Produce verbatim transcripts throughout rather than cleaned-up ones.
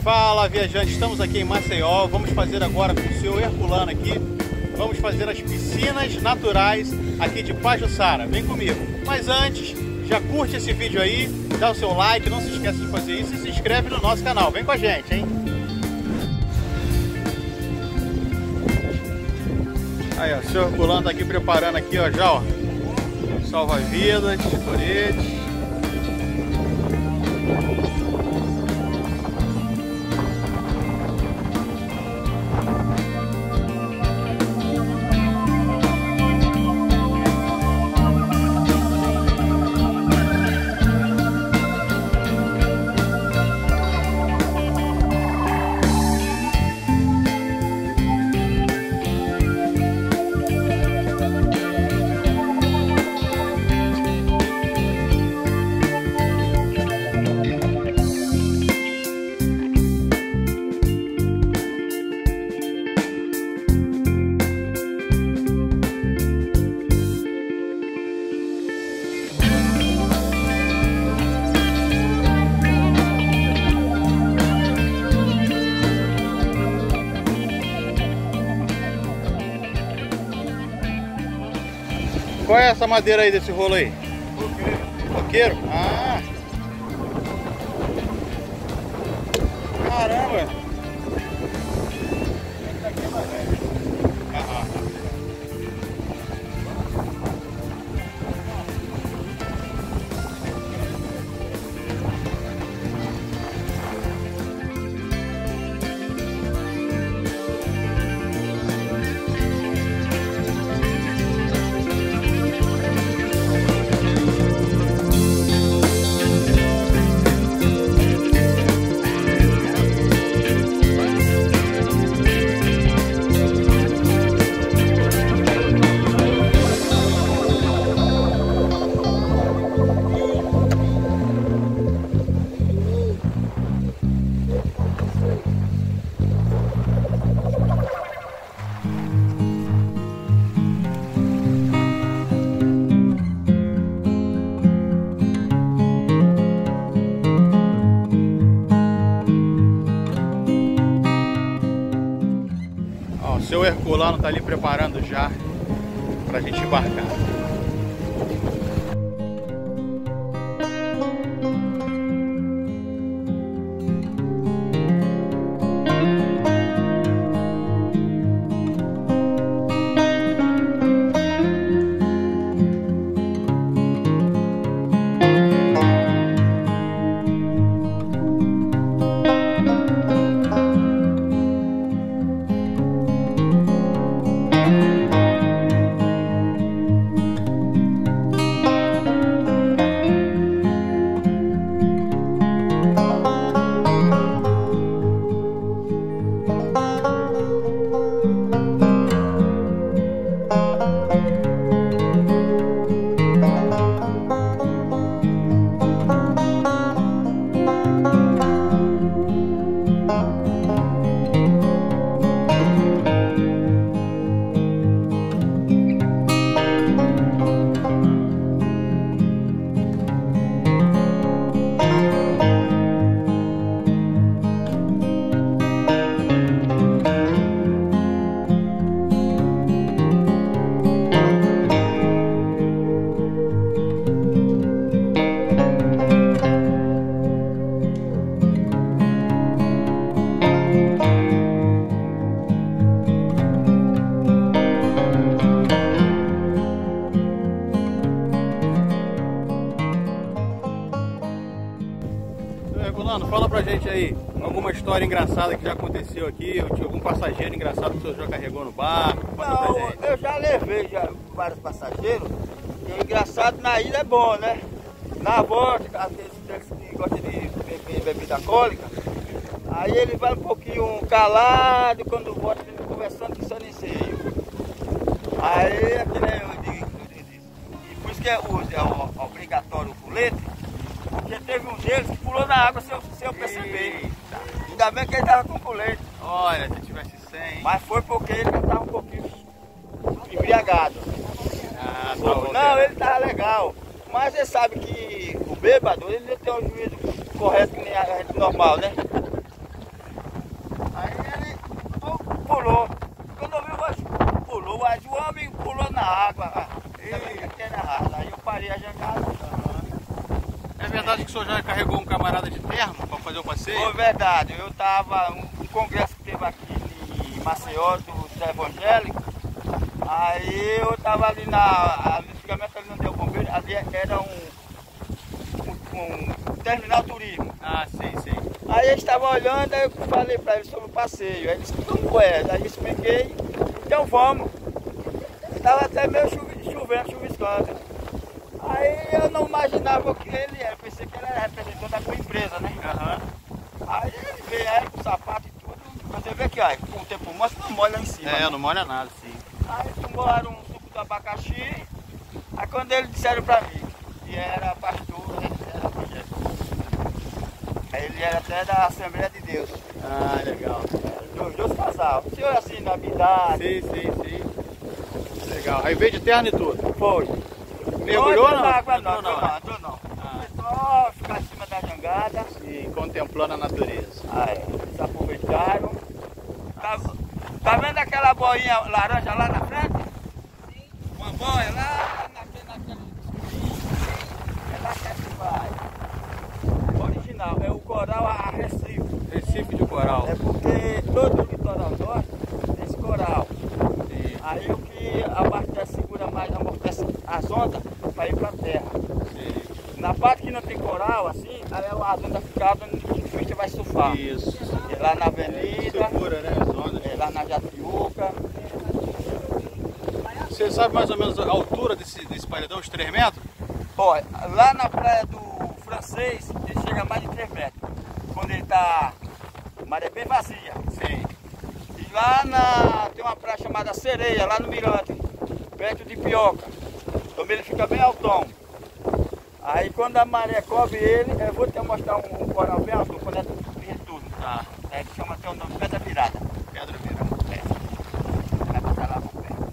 Fala, viajante, estamos aqui em Maceió. Vamos fazer agora com o senhor Herculano aqui. Vamos fazer as piscinas naturais aqui de Pajuçara. Vem comigo. Mas antes, já curte esse vídeo aí, dá o seu like, não se esqueça de fazer isso e se inscreve no nosso canal. Vem com a gente, hein? Aí, ó, o senhor Herculano tá aqui preparando aqui, ó, já, ó, salva-vidas, colete. Qual é essa madeira aí desse rolo aí? Coqueiro. Coqueiro? Ah! Caramba! O seu Herculano tá ali preparando já pra gente embarcar. Herculano, fala pra gente aí alguma história engraçada que já aconteceu aqui, algum passageiro engraçado que o senhor já carregou no barco. Não, eu já levei já vários passageiros, e o engraçado na ilha é bom, né? Na volta, aqueles que gostam de beber bebida alcoólica, aí ele vai um pouquinho calado, quando volta ele conversando que só nem sei. Aí aquele é eu digo, e por isso que é, é obrigatório o colete. Porque teve um deles que pulou na água sem eu, sem eu perceber. Eita. Ainda bem que ele estava com colete. Olha, se tivesse sem. Mas foi porque ele estava um pouquinho embriagado. Ah, tá. Não, ele estava legal. Mas você sabe que o bêbado, ele não tem um juízo correto que nem a gente normal, né? passeio? Foi verdade. Eu tava, um, um congresso que teve aqui em Maceió, do Zé Evangélico. Aí eu tava ali na, antigamente ali não deu bombeiro, ali era um, um, um terminal turismo. Ah, sim, sim. Aí eles estavam olhando, aí eu falei para eles sobre o passeio. Aí eles disseram, como é? Aí eu expliquei, então vamos. Estava até meio chovendo, chuviscando. Aí eu não imaginava o que ele era, pensei que ele era representante da tua empresa, né? Uhum. Aí ele veio aí com o sapato e tudo. Você vê que ó, com o tempo mostra não molha lá em cima. É, né? não molha nada, sim. Aí tomaram um suco do abacaxi. Aí quando eles disseram para mim que era pastor, ele era evangélico. Aí ele era até da Assembleia de Deus. Ah, legal. Dos dois casal. O senhor assim, na habilidade. Sim, sim, sim. Legal. Aí veio de terno e tudo. Foi. Mergulhou ou não? Não, água não, Entrou não, não. não, entrou não. Foi só ficar em cima da jangada. Sim, contemplando a natureza. Aí, eles aproveitaram. Tá, tá vendo aquela boinha laranja lá na frente? Sim. Uma boia lá naquele, naquele escurinho. É lá que a gente vai. O original é o coral a Recife. Recife de coral. É porque todo o litoral norte tem esse coral. Sim. Aí o que abastece, segura mais, amortece as ondas para ir para a terra. Sim. Na parte que não tem coral, assim, aí as ondas ficam onde o surfista vai surfar. Isso. É lá na avenida, Segura, né, as ondas. é lá na Jatiuca. Você sabe mais ou menos a altura desse, desse paredão, uns três metros? Olha, lá na praia do Francês, ele chega a mais de três metros. Quando ele está, maré bem vazia. Sim. E lá na, tem uma praia chamada Sereia, lá no Mirante, perto de Pioca. Também ele fica bem altão. Aí quando a maré cobre ele, eu vou te mostrar um, um coral bem alto, quando é tudo. Tá. É, que chama até o nome Pedra Virada. Pedra virada. É. Vai botar lá por perto.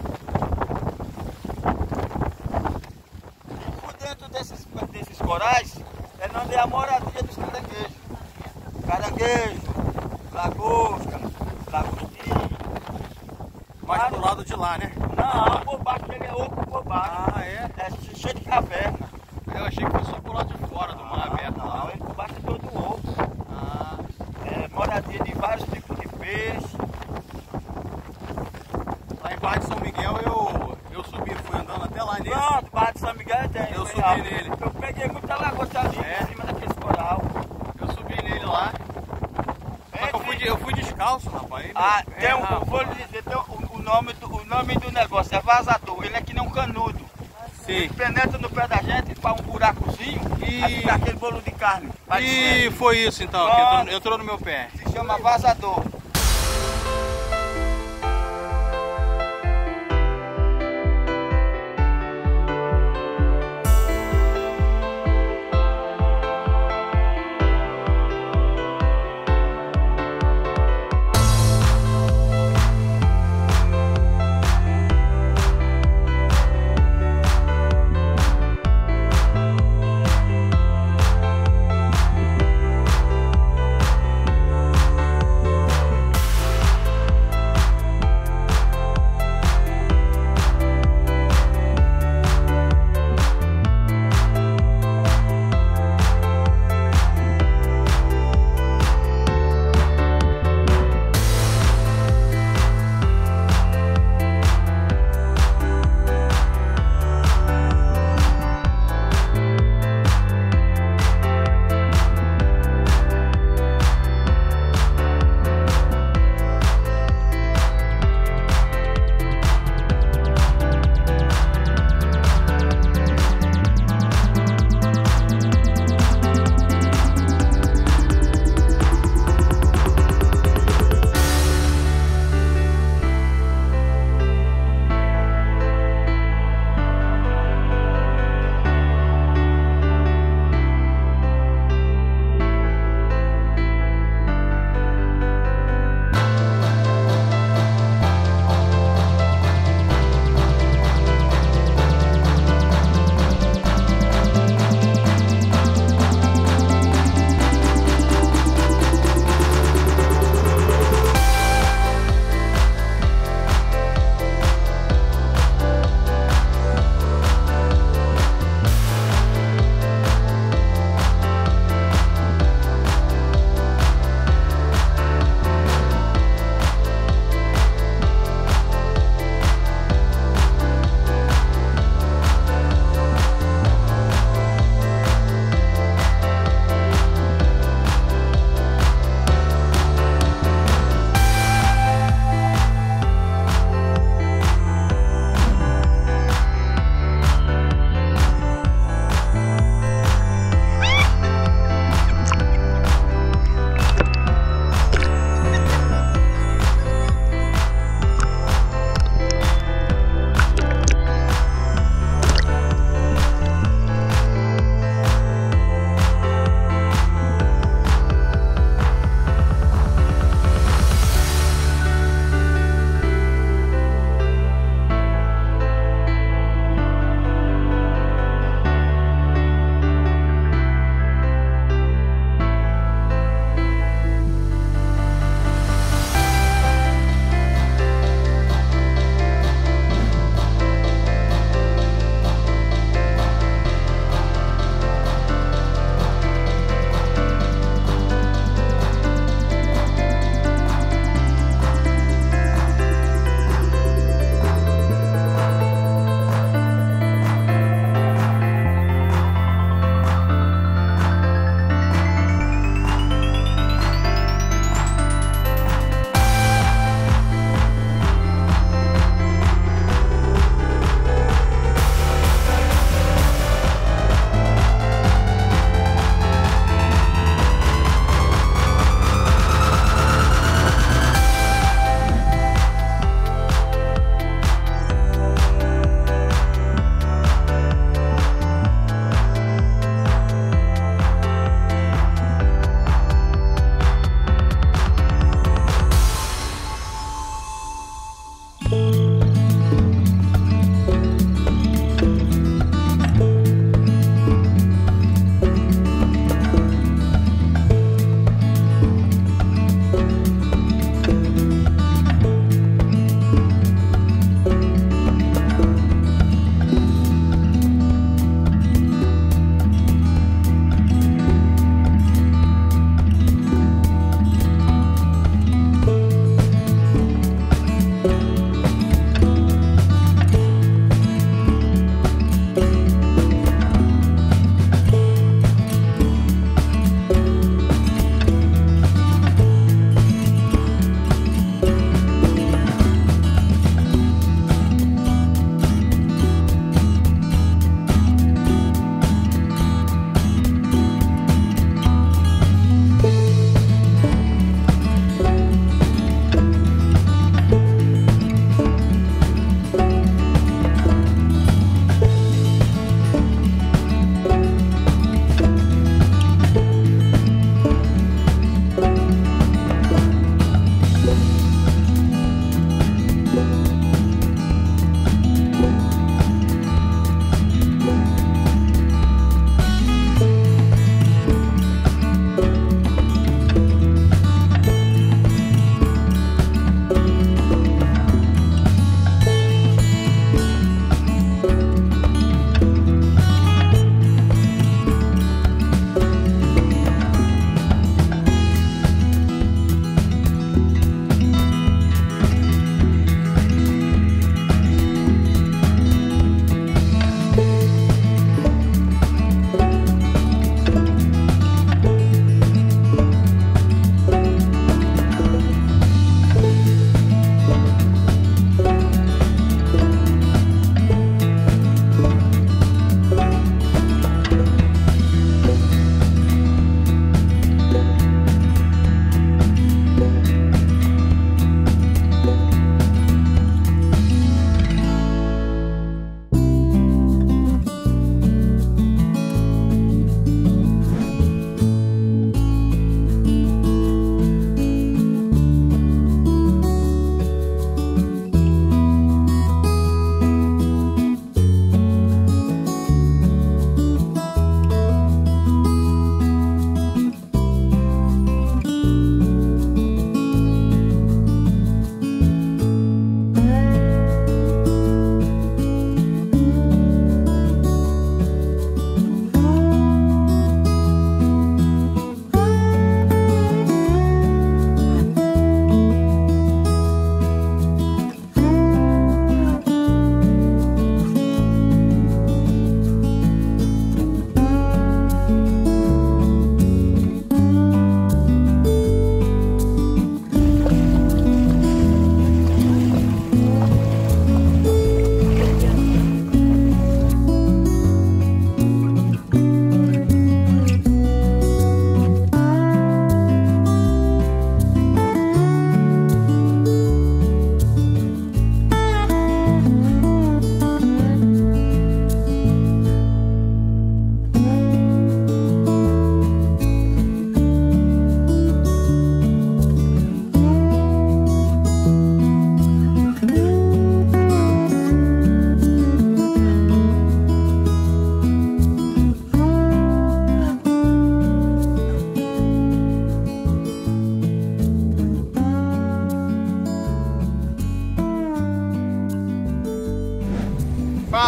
E por dentro desses, desses corais é onde é a moradia dos caranguejos. Caranguejo, lagosta, lagostinho. Mais pro lado de lá, né? Não, por baixo ele é oco por baixo. Ah, é? É cheio de caverna. Eu achei que fosse só pro lado de fora do mar aberto. Não, ele por baixo é todo oco. Ah, É moradia de vários tipos de peixe. lá em Barra de São Miguel eu, eu subi, fui andando até lá nele. Pronto, Barra de São Miguel tem. Eu tem subi alto. nele. Eu peguei muita lagosta ali É? em cima daquele coral. Eu subi nele lá. Só que eu fui, de- eu fui descalço, rapaz. Aí, Ah, meu tem pé, um, rapaz. vou lhe dizer, tem o, o, nome do, o nome do negócio é vazador. Ele é que nem um canudo. Ele Sim. penetra no pé da gente, faz um buracozinho, E- aí fica aquele bolo de carne. Vai E descendo. foi isso então, que Pronto. entrou, entrou no meu pé. Se chama vazador.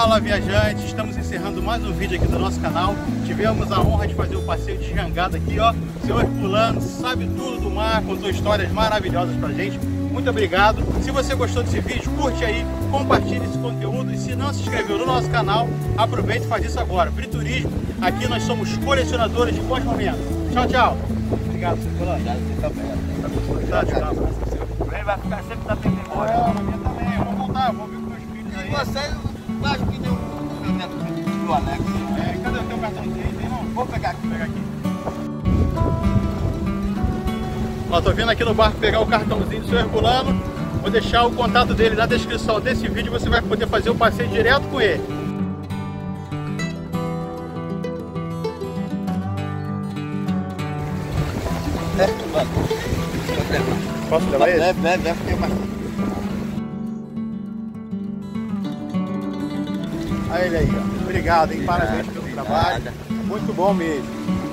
Fala, viajantes, estamos encerrando mais um vídeo aqui do nosso canal. Tivemos a honra de fazer o passeio de jangada aqui, ó. Senhor Herculano sabe tudo do mar, contou histórias maravilhosas pra gente. Muito obrigado. Se você gostou desse vídeo, curte aí, compartilhe esse conteúdo. E se não se inscreveu no nosso canal, aproveite e faz isso agora. Briturismo, aqui nós somos colecionadores de bons momentos. Tchau, tchau. Obrigado, senhor Herculano. Tá, tchau. Vai ficar sempre na minha memória. É, na minha também. Eu vou voltar, vou ver com meus filhos aí. E você, eu acho que deu o neto do Alex. É, cadê o teu cartãozinho? Tem não? Vou pegar aqui. Vou pegar aqui. Ó, tô vindo aqui no barco pegar o cartãozinho do senhor Herculano. Vou deixar o contato dele na descrição desse vídeo. Você vai poder fazer o passeio direto com ele. É, vai. Posso levar ele? Leve, leve, leve, porque mais. Olha ele aí, ó. Obrigado, hein? Parabéns pelo trabalho. Muito bom mesmo.